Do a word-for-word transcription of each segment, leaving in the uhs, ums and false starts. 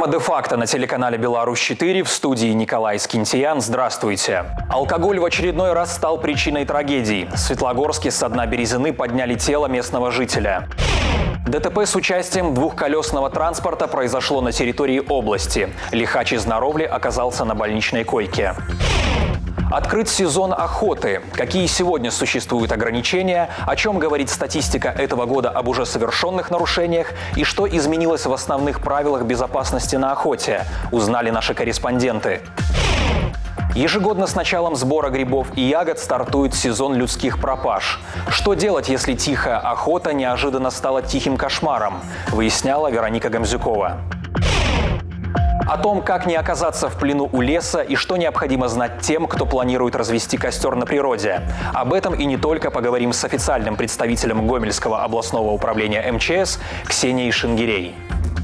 Программа «Де-факто» на телеканале «Беларусь четыре», в студии Николай Скинтиян. Здравствуйте. Алкоголь в очередной раз стал причиной трагедии. В Светлогорске со дна Березины подняли тело местного жителя. ДТП с участием двухколесного транспорта произошло на территории области. Лихач из Наровли оказался на больничной койке. Открыт сезон охоты. Какие сегодня существуют ограничения, о чем говорит статистика этого года об уже совершенных нарушениях и что изменилось в основных правилах безопасности на охоте, узнали наши корреспонденты. Ежегодно с началом сбора грибов и ягод стартует сезон людских пропаж. Что делать, если тихая охота неожиданно стала тихим кошмаром, выясняла Вероника Гамзюкова. О том, как не оказаться в плену у леса и что необходимо знать тем, кто планирует развести костер на природе. Об этом и не только поговорим с официальным представителем Гомельского областного управления эм че эс Ксенией Шингирей.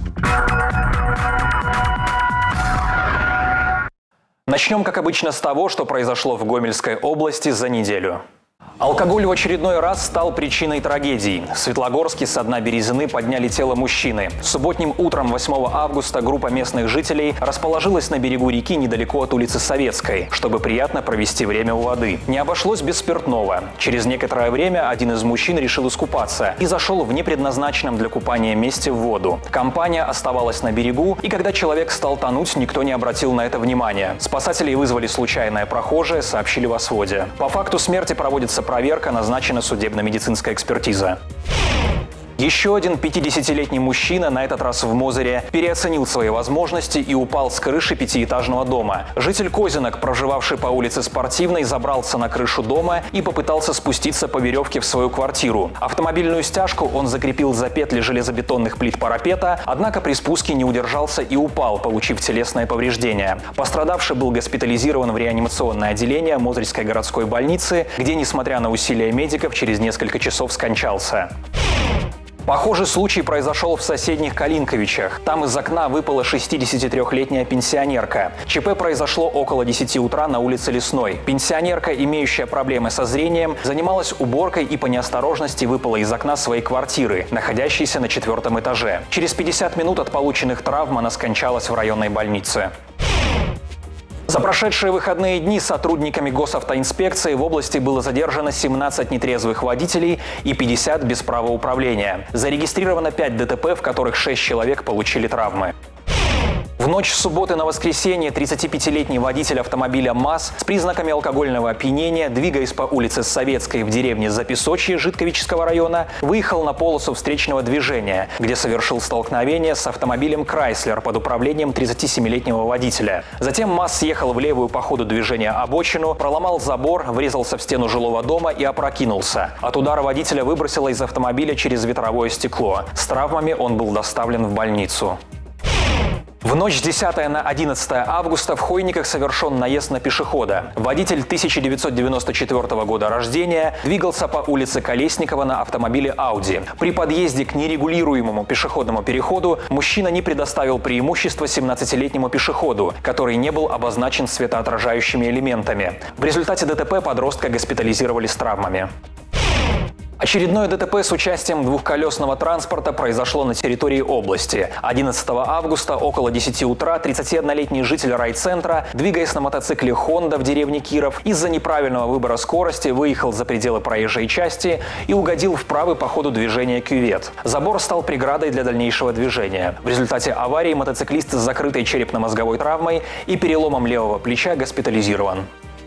Начнем, как обычно, с того, что произошло в Гомельской области за неделю. Алкоголь в очередной раз стал причиной трагедии. В Светлогорске со дна Березины подняли тело мужчины. Субботним утром восьмого августа группа местных жителей расположилась на берегу реки недалеко от улицы Советской, чтобы приятно провести время у воды. Не обошлось без спиртного. Через некоторое время один из мужчин решил искупаться и зашел в непредназначенном для купания месте в воду. Компания оставалась на берегу, и когда человек стал тонуть, никто не обратил на это внимания. Спасателей вызвали случайное прохожее, сообщили в Осводе. По факту смерти проводится проверка, назначена судебно-медицинская экспертиза. Еще один пятидесятилетний мужчина, на этот раз в Мозыре, переоценил свои возможности и упал с крыши пятиэтажного дома. Житель Козинок, проживавший по улице Спортивной, забрался на крышу дома и попытался спуститься по веревке в свою квартиру. Автомобильную стяжку он закрепил за петли железобетонных плит парапета, однако при спуске не удержался и упал, получив телесное повреждение. Пострадавший был госпитализирован в реанимационное отделение Мозырской городской больницы, где, несмотря на усилия медиков, через несколько часов скончался. Похожий случай произошел в соседних Калинковичах. Там из окна выпала шестидесятитрёхлетняя пенсионерка. ЧП произошло около десяти утра на улице Лесной. Пенсионерка, имеющая проблемы со зрением, занималась уборкой и по неосторожности выпала из окна своей квартиры, находящейся на четвертом этаже. Через пятьдесят минут от полученных травм она скончалась в районной больнице. За прошедшие выходные дни сотрудниками госавтоинспекции в области было задержано семнадцать нетрезвых водителей и пятьдесят без права управления. Зарегистрировано пять ДТП, в которых шесть человек получили травмы. В ночь с субботы на воскресенье тридцатипятилетний водитель автомобиля МАЗ с признаками алкогольного опьянения, двигаясь по улице Советской в деревне Запесочье Житковичского района, выехал на полосу встречного движения, где совершил столкновение с автомобилем «Крайслер» под управлением тридцатисемилетнего водителя. Затем МАЗ съехал в левую по ходу движения обочину, проломал забор, врезался в стену жилого дома и опрокинулся. От удара водителя выбросило из автомобиля через ветровое стекло. С травмами он был доставлен в больницу. В ночь с десятого на одиннадцатое августа в Хойниках совершен наезд на пешехода. Водитель тысяча девятьсот девяносто четвёртого года рождения двигался по улице Колесникова на автомобиле «Ауди». При подъезде к нерегулируемому пешеходному переходу мужчина не предоставил преимущество семнадцатилетнему пешеходу, который не был обозначен светоотражающими элементами. В результате ДТП подростка госпитализировали с травмами. Очередное ДТП с участием двухколесного транспорта произошло на территории области. одиннадцатого августа около десяти утра тридцатиоднолетний житель райцентра, двигаясь на мотоцикле «Хонда» в деревне Киров, из-за неправильного выбора скорости выехал за пределы проезжей части и угодил в правый по ходу движения кювет. Забор стал преградой для дальнейшего движения. В результате аварии мотоциклист с закрытой черепно-мозговой травмой и переломом левого плеча госпитализирован.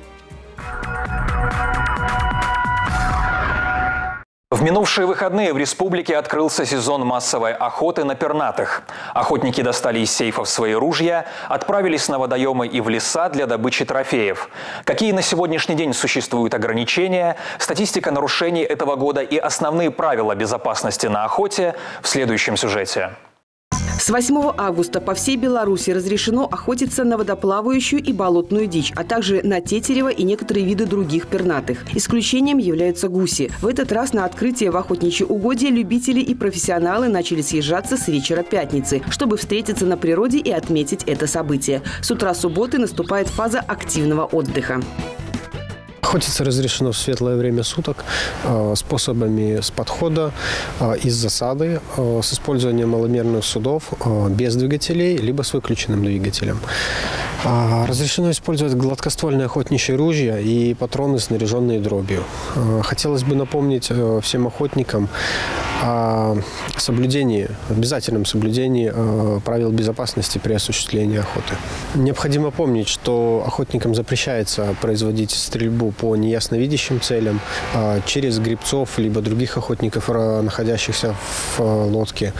В минувшие выходные в республике открылся сезон массовой охоты на пернатых. Охотники достали из сейфов свои ружья, отправились на водоемы и в леса для добычи трофеев. Какие на сегодняшний день существуют ограничения, статистика нарушений этого года и основные правила безопасности на охоте в следующем сюжете. С восьмого августа по всей Беларуси разрешено охотиться на водоплавающую и болотную дичь, а также на тетерева и некоторые виды других пернатых. Исключением являются гуси. В этот раз на открытие в охотничьи угодья любители и профессионалы начали съезжаться с вечера пятницы, чтобы встретиться на природе и отметить это событие. С утра субботы наступает фаза активного отдыха. Охотиться разрешено в светлое время суток способами с подхода, из засады, с использованием маломерных судов, без двигателей, либо с выключенным двигателем. Разрешено использовать гладкоствольные охотничьи ружья и патроны, снаряженные дробью. Хотелось бы напомнить всем охотникам о соблюдении, обязательном соблюдении правил безопасности при осуществлении охоты. Необходимо помнить, что охотникам запрещается производить стрельбу по неясно видящим целям через гребцов либо других охотников, находящихся в лодке.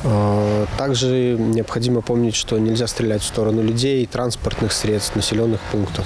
Также необходимо помнить, что нельзя стрелять в сторону людей, транспортных средств, населенных пунктов.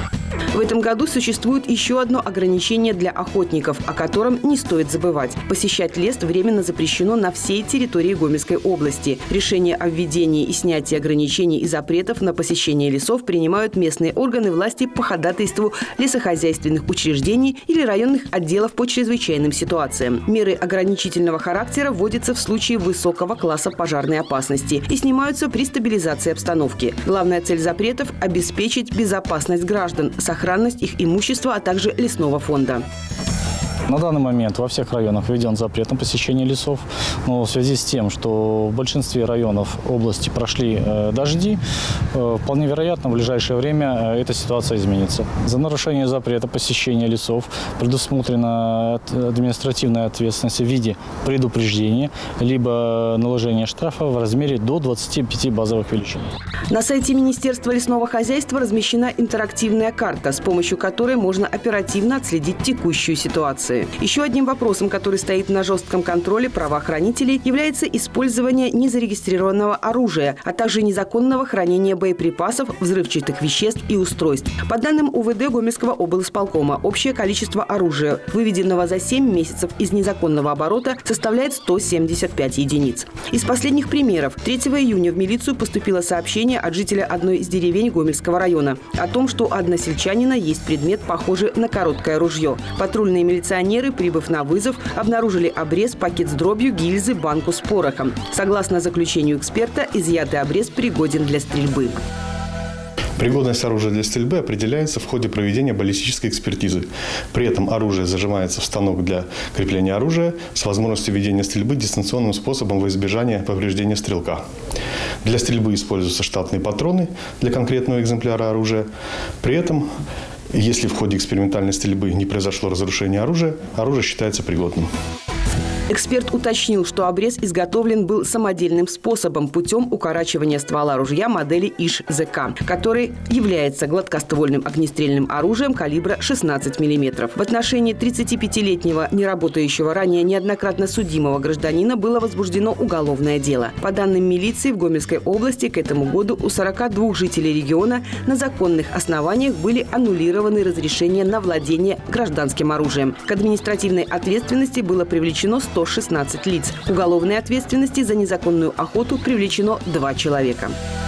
В этом году существует еще одно ограничение для охотников, о котором не стоит забывать. Посещать лес временно запрещено на всей территории Гомельской области. Решение о введении и снятии ограничений и запретов на посещение лесов принимают местные органы власти по ходатайству лесохозяйственных учреждений или районных отделов по чрезвычайным ситуациям. Меры ограничительного характера вводятся в случае высокого класса пожарной опасности и снимаются при стабилизации обстановки. Главная цель запретов – обеспечить безопасность граждан, сохранность их имущества, а также лесного фонда. На данный момент во всех районах введен запрет на посещение лесов. Но в связи с тем, что в большинстве районов области прошли э, дожди, э, вполне вероятно, в ближайшее время э, эта ситуация изменится. За нарушение запрета посещения лесов предусмотрена административная ответственность в виде предупреждения, либо наложения штрафа в размере до двадцати пяти базовых величин. На сайте Министерства лесного хозяйства размещена интерактивная карта, с помощью которой можно оперативно отследить текущую ситуацию. Еще одним вопросом, который стоит на жестком контроле правоохранителей, является использование незарегистрированного оружия, а также незаконного хранения боеприпасов, взрывчатых веществ и устройств. По данным УВД Гомельского облисполкома, общее количество оружия, выведенного за семь месяцев из незаконного оборота, составляет сто семьдесят пять единиц. Из последних примеров. третьего июня в милицию поступило сообщение от жителя одной из деревень Гомельского района о том, что у односельчанина есть предмет, похожий на короткое ружье. Патрульные милиционеры, прибыв на вызов, обнаружили обрез, пакет с дробью, гильзы, банку с порохом. Согласно заключению эксперта, изъятый обрез пригоден для стрельбы. Пригодность оружия для стрельбы определяется в ходе проведения баллистической экспертизы. При этом оружие зажимается в станок для крепления оружия с возможностью ведения стрельбы дистанционным способом во избежание повреждения стрелка. Для стрельбы используются штатные патроны для конкретного экземпляра оружия. При этом, если в ходе экспериментальной стрельбы не произошло разрушение оружия, оружие считается пригодным. Эксперт уточнил, что обрез изготовлен был самодельным способом путем укорачивания ствола ружья модели ИШ-ЗК, который является гладкоствольным огнестрельным оружием калибра шестнадцать миллиметров. В отношении тридцатипятилетнего неработающего ранее неоднократно судимого гражданина было возбуждено уголовное дело. По данным милиции, в Гомельской области к этому году у сорока двух жителей региона на законных основаниях были аннулированы разрешения на владение гражданским оружием. К административной ответственности было привлечено сто шестнадцать лиц. К уголовной ответственности за незаконную охоту привлечено два человека.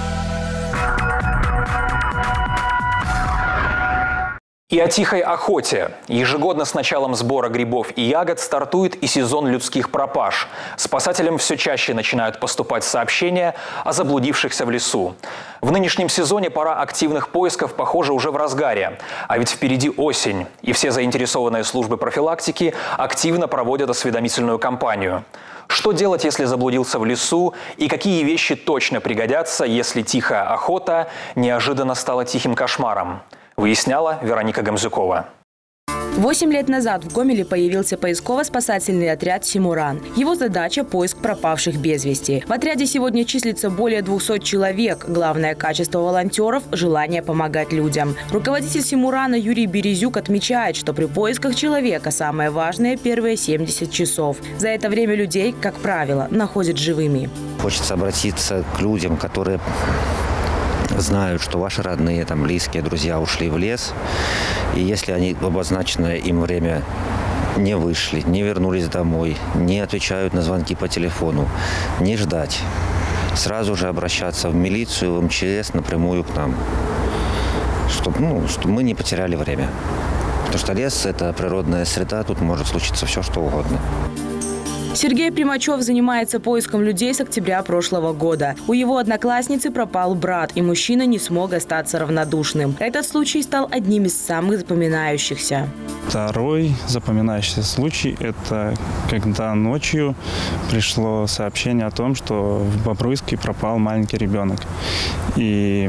И о тихой охоте. Ежегодно с началом сбора грибов и ягод стартует и сезон людских пропаж. Спасателям все чаще начинают поступать сообщения о заблудившихся в лесу. В нынешнем сезоне пора активных поисков, похоже, уже в разгаре. А ведь впереди осень, и все заинтересованные службы профилактики активно проводят осведомительную кампанию. Что делать, если заблудился в лесу, и какие вещи точно пригодятся, если тихая охота неожиданно стала тихим кошмаром? Выясняла Вероника Гамзюкова. Восемь лет назад в Гомеле появился поисково-спасательный отряд «Симуран». Его задача – поиск пропавших без вести. В отряде сегодня числится более двухсот человек. Главное качество волонтеров – желание помогать людям. Руководитель «Симурана» Юрий Березюк отмечает, что при поисках человека самое важное – первые семьдесят часов. За это время людей, как правило, находят живыми. Хочется обратиться к людям, которые знают, что ваши родные, там, близкие, друзья ушли в лес. И если они в обозначенное им время не вышли, не вернулись домой, не отвечают на звонки по телефону, не ждать. Сразу же обращаться в милицию, в эм че эс напрямую к нам, чтобы, ну, чтобы мы не потеряли время. Потому что лес – это природная среда, тут может случиться все, что угодно. Сергей Примачев занимается поиском людей с октября прошлого года. У его одноклассницы пропал брат, и мужчина не смог остаться равнодушным. Этот случай стал одним из самых запоминающихся. Второй запоминающийся случай – это когда ночью пришло сообщение о том, что в Бобруйске пропал маленький ребенок. И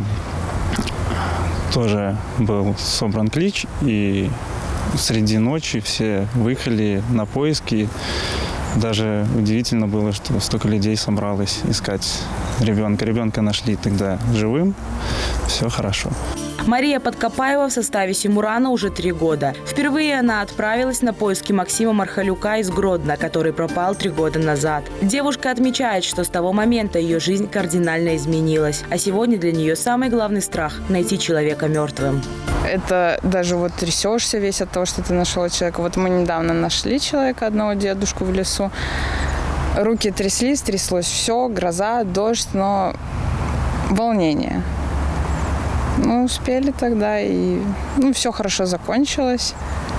тоже был собран клич, и среди ночи все выехали на поиски. Даже удивительно было, что столько людей собралось искать ребенка. Ребенка нашли тогда живым, все хорошо. Мария Подкопаева в составе Симурана уже три года. Впервые она отправилась на поиски Максима Мархалюка из Гродно, который пропал три года назад. Девушка отмечает, что с того момента ее жизнь кардинально изменилась. А сегодня для нее самый главный страх – найти человека мертвым. Это даже вот трясешься весь от того, что ты нашел человека. Вот мы недавно нашли человека, одного дедушку в лесу. Руки тряслись, тряслось все, гроза, дождь, но волнение. Мы успели тогда, и ну, все хорошо закончилось.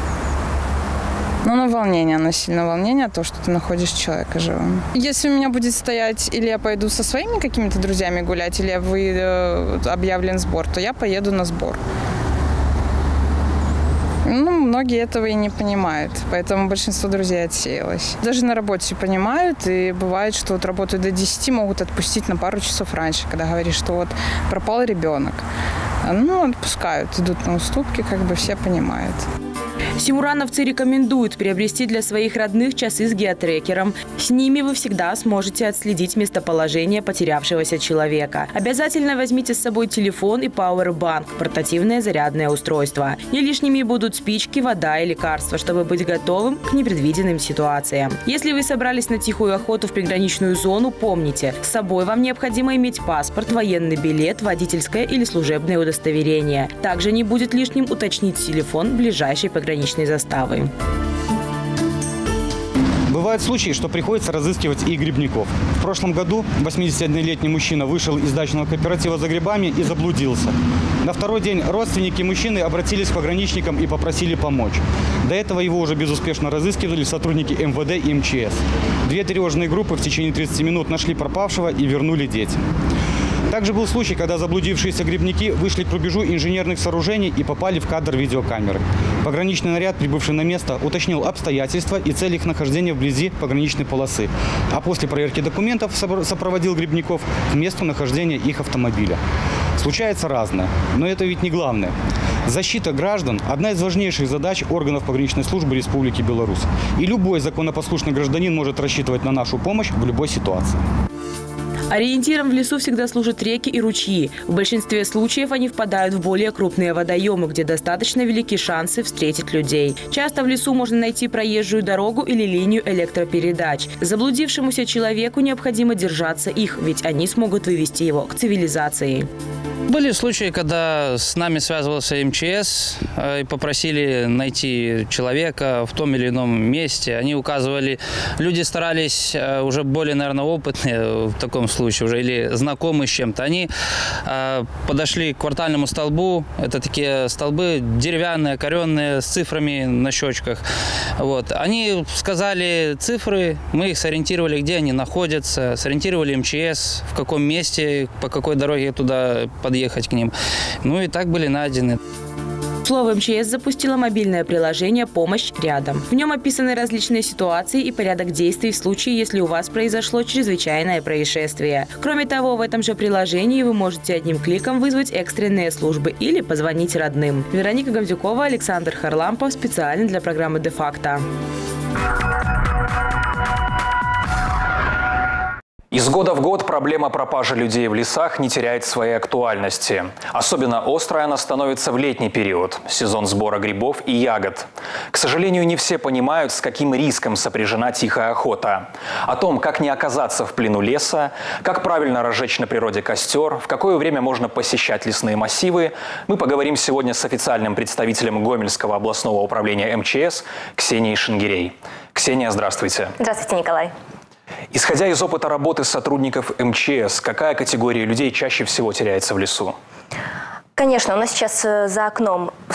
Но на волнение, оно сильно волнение, то, что ты находишь человека живым. Если у меня будет стоять, или я пойду со своими какими-то друзьями гулять, или вы, объявлен сбор, то я поеду на сбор. Ну, многие этого и не понимают, поэтому большинство друзей отсеялось. Даже на работе понимают, и бывает, что вот работают до десяти, могут отпустить на пару часов раньше, когда говоришь, что вот пропал ребенок. Ну, отпускают, идут на уступки, как бы все понимают. Симурановцы рекомендуют приобрести для своих родных часы с геотрекером. С ними вы всегда сможете отследить местоположение потерявшегося человека. Обязательно возьмите с собой телефон и пауэрбанк – портативное зарядное устройство. Не лишними будут спички, вода и лекарства, чтобы быть готовым к непредвиденным ситуациям. Если вы собрались на тихую охоту в приграничную зону, помните, с собой вам необходимо иметь паспорт, военный билет, водительское или служебное удостоверение. Также не будет лишним уточнить телефон ближайшей пограничной заставы. Бывают случаи, что приходится разыскивать и грибников. В прошлом году восьмидесятиоднолетний мужчина вышел из дачного кооператива за грибами и заблудился. На второй день родственники мужчины обратились к пограничникам и попросили помочь. До этого его уже безуспешно разыскивали сотрудники эм вэ дэ и эм че эс. Две тревожные группы в течение тридцати минут нашли пропавшего и вернули детям. Также был случай, когда заблудившиеся грибники вышли к рубежу инженерных сооружений и попали в кадр видеокамеры. Пограничный наряд, прибывший на место, уточнил обстоятельства и цель их нахождения вблизи пограничной полосы. А после проверки документов сопроводил грибников к месту нахождения их автомобиля. Случается разное, но это ведь не главное. Защита граждан – одна из важнейших задач органов пограничной службы Республики Беларусь. И любой законопослушный гражданин может рассчитывать на нашу помощь в любой ситуации. Ориентиром в лесу всегда служат реки и ручьи. В большинстве случаев они впадают в более крупные водоемы, где достаточно велики шансы встретить людей. Часто в лесу можно найти проезжую дорогу или линию электропередач. Заблудившемуся человеку необходимо держаться их, ведь они смогут вывести его к цивилизации. Были случаи, когда с нами связывался эм че эс и попросили найти человека в том или ином месте. Они указывали, люди старались, уже более, наверное, опытные в таком случае, уже или знакомые с чем-то. Они подошли к квартальному столбу. Это такие столбы деревянные, коренные, с цифрами на щечках. Вот. Они сказали цифры, мы их сориентировали, где они находятся, сориентировали эм че эс, в каком месте, по какой дороге туда подъехать к ним. Ну и так были найдены. Слово эм че эс запустило мобильное приложение «Помощь рядом». В нем описаны различные ситуации и порядок действий в случае, если у вас произошло чрезвычайное происшествие. Кроме того, в этом же приложении вы можете одним кликом вызвать экстренные службы или позвонить родным. Вероника Гавдюкова, Александр Харлампов. Специально для программы «Де-факто». Из года в год проблема пропажи людей в лесах не теряет своей актуальности. Особенно острой она становится в летний период – сезон сбора грибов и ягод. К сожалению, не все понимают, с каким риском сопряжена тихая охота. О том, как не оказаться в плену леса, как правильно разжечь на природе костер, в какое время можно посещать лесные массивы, мы поговорим сегодня с официальным представителем Гомельского областного управления эм че эс Ксенией Шенгирей. Ксения, здравствуйте. Здравствуйте, Николай. Исходя из опыта работы сотрудников эм че эс, какая категория людей чаще всего теряется в лесу? Конечно, у нас сейчас за окном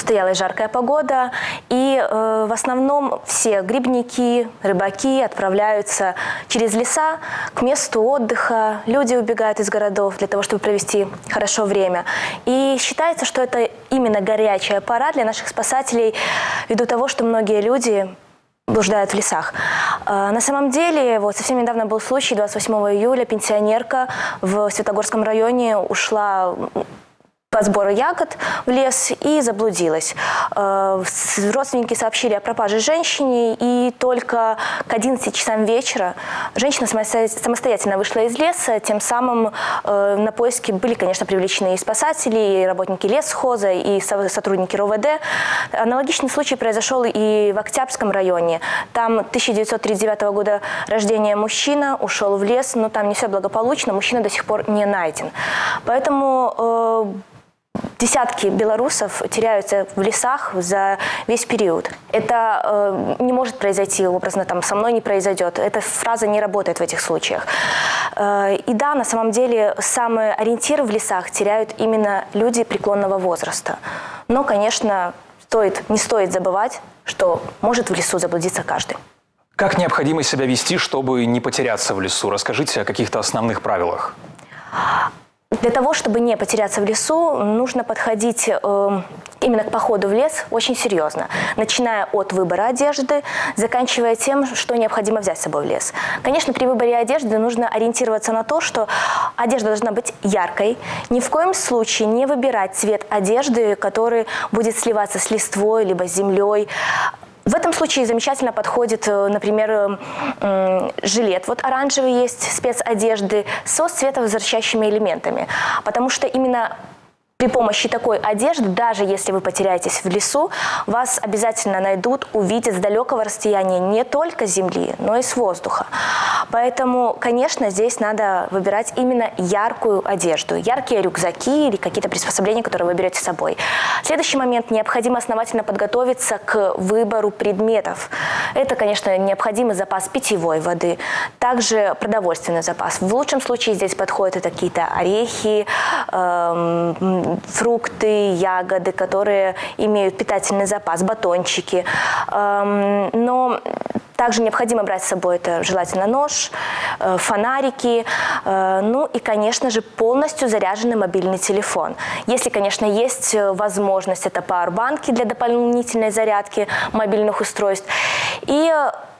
устоялась жаркая погода, и э, в основном все грибники, рыбаки отправляются через леса к месту отдыха. Люди убегают из городов для того, чтобы провести хорошо время. И считается, что это именно горячая пора для наших спасателей, ввиду того, что многие люди блуждают в лесах. На самом деле, вот совсем недавно был случай, двадцать восьмого июля пенсионерка в Светлогорском районе ушла по сбору ягод в лес и заблудилась. Родственники сообщили о пропаже женщине, и только к одиннадцати часам вечера женщина самостоятельно вышла из леса. Тем самым на поиски были, конечно, привлечены и спасатели, и работники лесхоза, и сотрудники РОВД. Аналогичный случай произошел и в Октябрьском районе. Там тысяча девятьсот тридцать девятого года рождения мужчина ушел в лес, но там не все благополучно, мужчина до сих пор не найден. Поэтому десятки белорусов теряются в лесах за весь период. Это э, не может произойти, образно, там, со мной не произойдет. Эта фраза не работает в этих случаях. Э, и да, на самом деле, самые ориентиры в лесах теряют именно люди преклонного возраста. Но, конечно, стоит, не стоит забывать, что может в лесу заблудиться каждый. Как необходимо себя вести, чтобы не потеряться в лесу? Расскажите о каких-то основных правилах. Для того, чтобы не потеряться в лесу, нужно подходить э, именно к походу в лес очень серьезно. Начиная от выбора одежды, заканчивая тем, что необходимо взять с собой в лес. Конечно, при выборе одежды нужно ориентироваться на то, что одежда должна быть яркой. Ни в коем случае не выбирать цвет одежды, который будет сливаться с листвой, либо с землей. В этом случае замечательно подходит, например, жилет. Вот оранжевый есть спецодежды со цветовозвращающими элементами. Потому что именно при помощи такой одежды, даже если вы потеряетесь в лесу, вас обязательно найдут, увидят с далекого расстояния не только с земли, но и с воздуха. Поэтому, конечно, здесь надо выбирать именно яркую одежду. Яркие рюкзаки или какие-то приспособления, которые вы берете с собой. Следующий момент. Необходимо основательно подготовиться к выбору предметов. Это, конечно, необходимый запас питьевой воды, также продовольственный запас. В лучшем случае здесь подходят и какие-то орехи, эм, фрукты, ягоды, которые имеют питательный запас, батончики. Но также необходимо брать с собой это желательно нож, фонарики, ну и, конечно же, полностью заряженный мобильный телефон. Если, конечно, есть возможность, это пауэрбанки для дополнительной зарядки мобильных устройств. И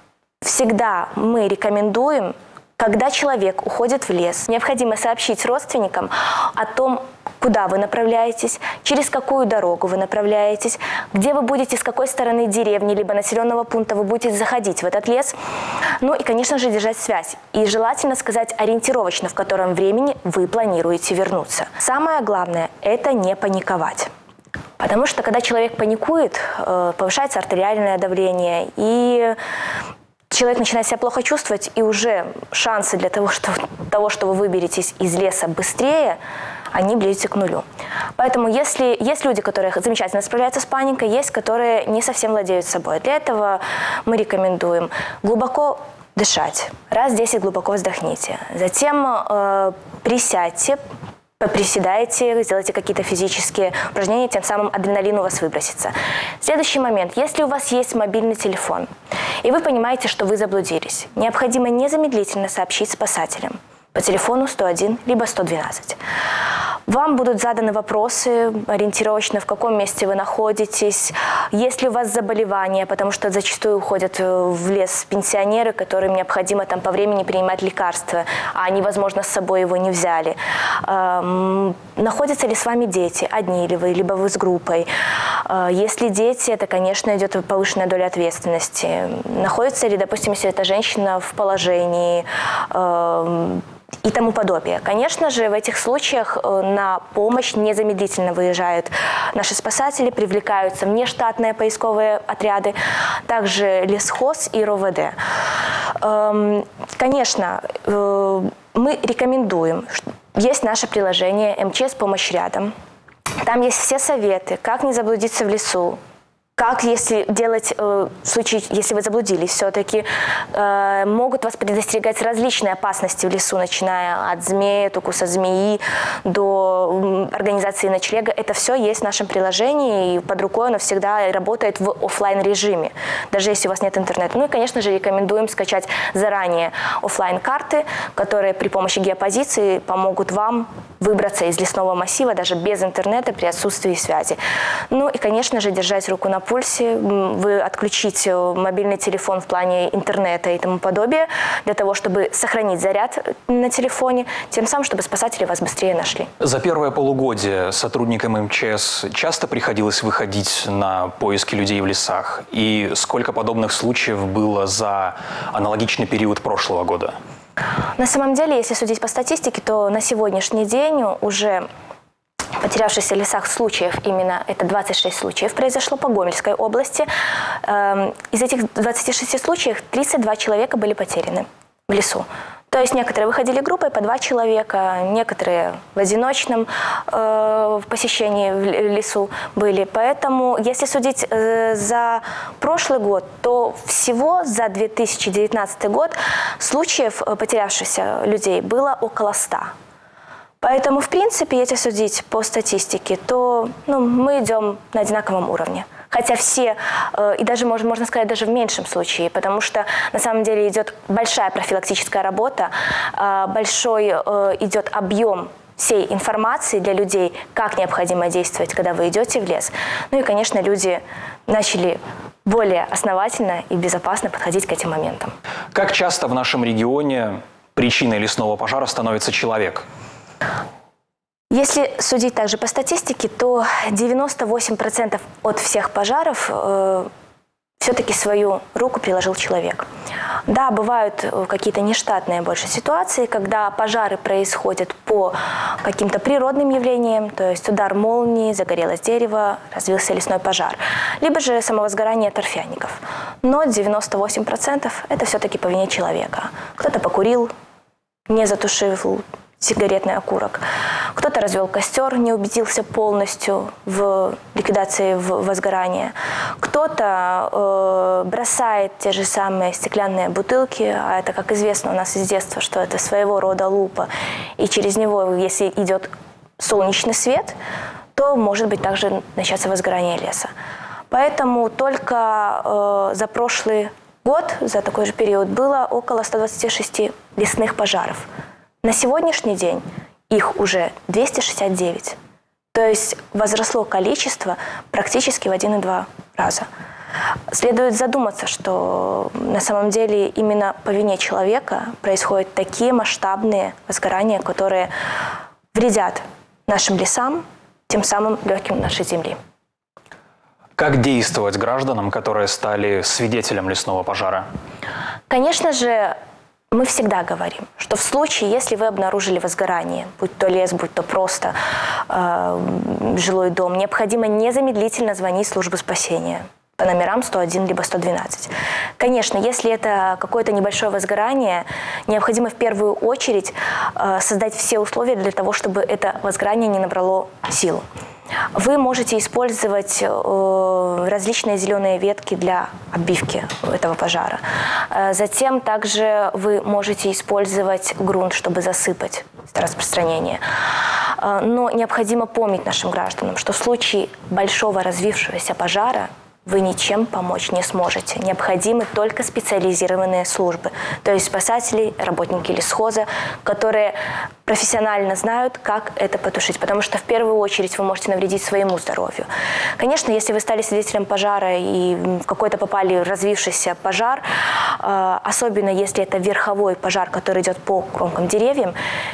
всегда мы рекомендуем, когда человек уходит в лес, необходимо сообщить родственникам о том, куда вы направляетесь, через какую дорогу вы направляетесь, где вы будете, с какой стороны деревни либо населенного пункта вы будете заходить в этот лес. Ну и, конечно же, держать связь. И желательно сказать ориентировочно, в котором времени вы планируете вернуться. Самое главное – это не паниковать. Потому что, когда человек паникует, повышается артериальное давление, и человек начинает себя плохо чувствовать, и уже шансы для того, что, того, что вы выберетесь из леса быстрее, они близятся к нулю. Поэтому если есть люди, которые замечательно справляются с паникой, есть, которые не совсем владеют собой. Для этого мы рекомендуем глубоко дышать. Раз десять глубоко вздохните. Затем э, присядьте, поприседайте, сделайте какие-то физические упражнения, тем самым адреналин у вас выбросится. Следующий момент. Если у вас есть мобильный телефон, и вы понимаете, что вы заблудились, необходимо незамедлительно сообщить спасателям по телефону сто один либо сто двенадцать. Вам будут заданы вопросы ориентировочно, в каком месте вы находитесь, есть ли у вас заболевания, потому что зачастую уходят в лес пенсионеры, которым необходимо там по времени принимать лекарства, а они, возможно, с собой его не взяли. Эм, находятся ли с вами дети, одни ли вы, либо вы с группой. Э, если дети, это, конечно, идет повышенная доля ответственности. Находится ли, допустим, если эта женщина в положении, э, и тому подобное. Конечно же, в этих случаях на помощь незамедлительно выезжают наши спасатели, привлекаются внештатные поисковые отряды, также лесхоз и РОВД. Конечно, мы рекомендуем, есть наше приложение «МЧС. Помощь рядом». Там есть все советы, как не заблудиться в лесу, как, если делать, э, в случае, если вы заблудились все-таки, э, могут вас предостерегать различные опасности в лесу, начиная от змеи, от укуса змеи до э, организации ночлега. Это все есть в нашем приложении, и под рукой оно всегда работает в офлайн режиме, даже если у вас нет интернета. Ну и, конечно же, рекомендуем скачать заранее офлайн карты, которые при помощи геопозиции помогут вам выбраться из лесного массива даже без интернета при отсутствии связи. Ну и, конечно же, держать руку на пульсе, вы отключите мобильный телефон в плане интернета и тому подобное, для того, чтобы сохранить заряд на телефоне, тем самым, чтобы спасатели вас быстрее нашли. За первое полугодие сотрудникам эм че эс часто приходилось выходить на поиски людей в лесах? И сколько подобных случаев было за аналогичный период прошлого года? На самом деле, если судить по статистике, то на сегодняшний день уже потерявшихся в лесах случаев, именно это двадцать шесть случаев произошло по Гомельской области. Из этих двадцати шести случаев тридцать два человека были потеряны в лесу. То есть некоторые выходили группой по два человека, некоторые в одиночном э, в посещении в лесу были. Поэтому, если судить э, за прошлый год, то всего за две тысячи девятнадцатый год случаев потерявшихся людей было около ста. Поэтому, в принципе, если судить по статистике, то ну, мы идем на одинаковом уровне. Хотя все, и даже, можно, можно сказать, даже в меньшем случае, потому что на самом деле идет большая профилактическая работа, большой идет объем всей информации для людей, как необходимо действовать, когда вы идете в лес. Ну и, конечно, люди начали более основательно и безопасно подходить к этим моментам. Как часто в нашем регионе причиной лесного пожара становится человек? Если судить также по статистике, то девяносто восемь процентов от всех пожаров э, все-таки свою руку приложил человек. Да, бывают какие-то нештатные больше ситуации, когда пожары происходят по каким-то природным явлениям, то есть удар молнии, загорелось дерево, развился лесной пожар, либо же самовозгорание торфяников. Но девяносто восемь процентов это все-таки по вине человека. Кто-то покурил, не затушил сигаретный окурок. Кто-то развел костер, не убедился полностью в ликвидации возгорания. Кто-то э, бросает те же самые стеклянные бутылки, а это, как известно у нас из детства, что это своего рода лупа, и через него, если идет солнечный свет, то может быть также начаться возгорание леса. Поэтому только э, за прошлый год, за такой же период, было около ста двадцати шести лесных пожаров. На сегодняшний день их уже двести шестьдесят девять. То есть возросло количество практически в один и два раза. Следует задуматься, что на самом деле именно по вине человека происходят такие масштабные возгорания, которые вредят нашим лесам, тем самым легким нашей земли. Как действовать гражданам, которые стали свидетелем лесного пожара? Конечно же, мы всегда говорим, что в случае, если вы обнаружили возгорание, будь то лес, будь то просто э, жилой дом, необходимо незамедлительно звонить в службу спасения по номерам сто один либо сто двенадцать. Конечно, если это какое-то небольшое возгорание, необходимо в первую очередь э, создать все условия для того, чтобы это возгорание не набрало силу. Вы можете использовать э, различные зеленые ветки для отбивки этого пожара. Э, затем также вы можете использовать грунт, чтобы засыпать это распространение. Э, но необходимо помнить нашим гражданам, что в случае большого развившегося пожара вы ничем помочь не сможете. Необходимы только специализированные службы, то есть спасатели, работники лесхоза, которые профессионально знают, как это потушить, потому что в первую очередь вы можете навредить своему здоровью. Конечно, если вы стали свидетелем пожара и в какой-то попали развившийся пожар, особенно если это верховой пожар, который идет по кромкам деревьев,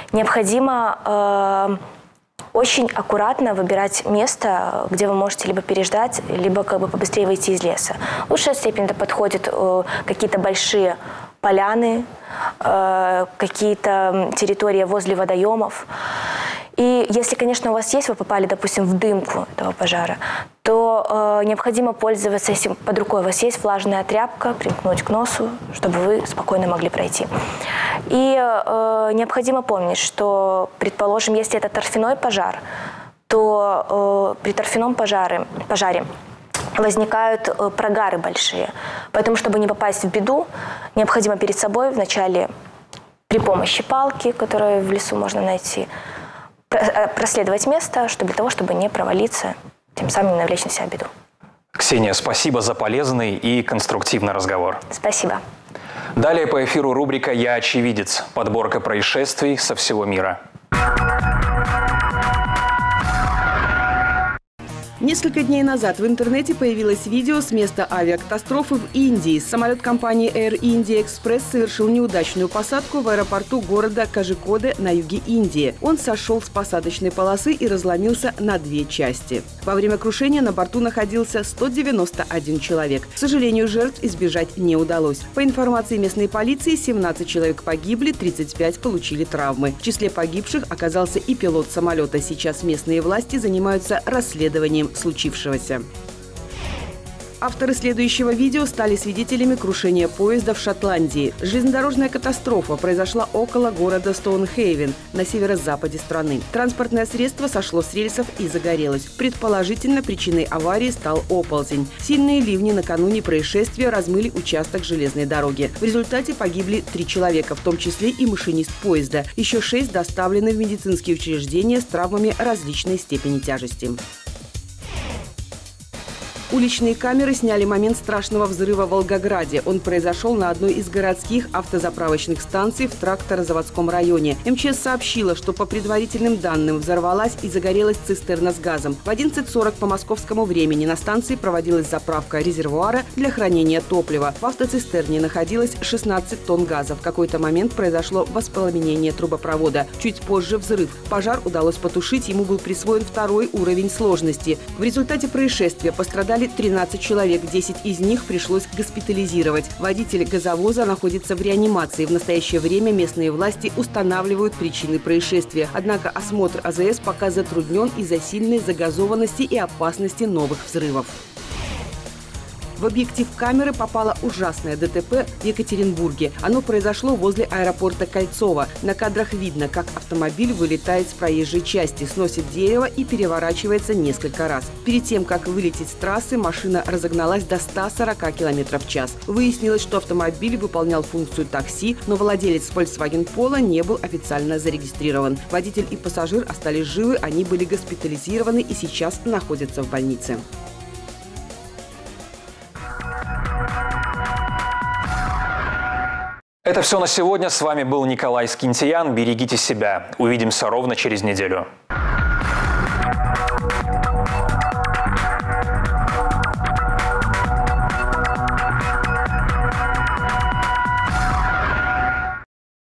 необходимо очень аккуратно выбирать место, где вы можете либо переждать, либо как бы побыстрее выйти из леса. Лучшая степень это подходит э, какие-то большие поляны, э, какие-то территории возле водоемов. И если, конечно, у вас есть, вы попали, допустим, в дымку этого пожара, то э, необходимо пользоваться, если под рукой у вас есть влажная тряпка, примкнуть к носу, чтобы вы спокойно могли пройти. И э, необходимо помнить, что, предположим, если это торфяной пожар, то э, при торфяном пожаре, пожаре возникают прогары большие. Поэтому, чтобы не попасть в беду, необходимо перед собой вначале при помощи палки, которую в лесу можно найти, проследовать место, чтобы, для того, чтобы не провалиться, тем самым не навлечь на себя беду. Ксения, спасибо за полезный и конструктивный разговор. Спасибо. Далее по эфиру рубрика «Я очевидец». Подборка происшествий со всего мира. Несколько дней назад в интернете появилось видео с места авиакатастрофы в Индии. Самолет компании Air India Express совершил неудачную посадку в аэропорту города Кожикоде на юге Индии. Он сошел с посадочной полосы и разломился на две части. Во время крушения на борту находился сто девяносто один человек. К сожалению, жертв избежать не удалось. По информации местной полиции, семнадцать человек погибли, тридцать пять получили травмы. В числе погибших оказался и пилот самолета. Сейчас местные власти занимаются расследованием случившегося. Авторы следующего видео стали свидетелями крушения поезда в Шотландии. Железнодорожная катастрофа произошла около города Стоунхейвен на северо-западе страны. Транспортное средство сошло с рельсов и загорелось. Предположительно, причиной аварии стал оползень. Сильные ливни накануне происшествия размыли участок железной дороги. В результате погибли три человека, в том числе и машинист поезда. Еще шесть доставлены в медицинские учреждения с травмами различной степени тяжести. Уличные камеры сняли момент страшного взрыва в Волгограде. Он произошел на одной из городских автозаправочных станций в тракторозаводском районе. эм че эс сообщила, что по предварительным данным взорвалась и загорелась цистерна с газом. В одиннадцать сорок по московскому времени на станции проводилась заправка резервуара для хранения топлива. В автоцистерне находилось шестнадцать тонн газа. В какой-то момент произошло воспламенение трубопровода. Чуть позже взрыв. Пожар удалось потушить, ему был присвоен второй уровень сложности. В результате происшествия пострадали тринадцать человек, десять из них пришлось госпитализировать. Водитель газовоза находится в реанимации. В настоящее время местные власти устанавливают причины происшествия. Однако осмотр а зэ эс пока затруднен из-за сильной загазованности и опасности новых взрывов. В объектив камеры попало ужасное дэ тэ пэ в Екатеринбурге. Оно произошло возле аэропорта Кольцово. На кадрах видно, как автомобиль вылетает с проезжей части, сносит дерево и переворачивается несколько раз. Перед тем, как вылететь с трассы, машина разогналась до ста сорока километров в час. Выяснилось, что автомобиль выполнял функцию такси, но владелец Volkswagen Polo не был официально зарегистрирован. Водитель и пассажир остались живы, они были госпитализированы и сейчас находятся в больнице. Это все на сегодня. С вами был Николай Скинтиян. Берегите себя. Увидимся ровно через неделю.